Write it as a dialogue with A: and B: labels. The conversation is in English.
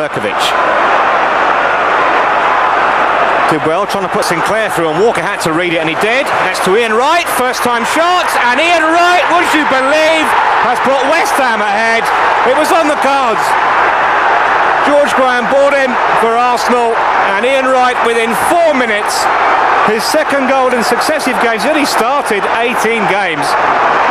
A: Berkovic. Did well trying to put Sinclair through, and Walker had to read it, and he did. That's to Ian Wright, first time shot, and Ian Wright, would you believe, has brought West Ham ahead. It was on the cards. George Graham bought him for Arsenal, and Ian Wright within 4 minutes, his second goal in successive games. He only started 18 games.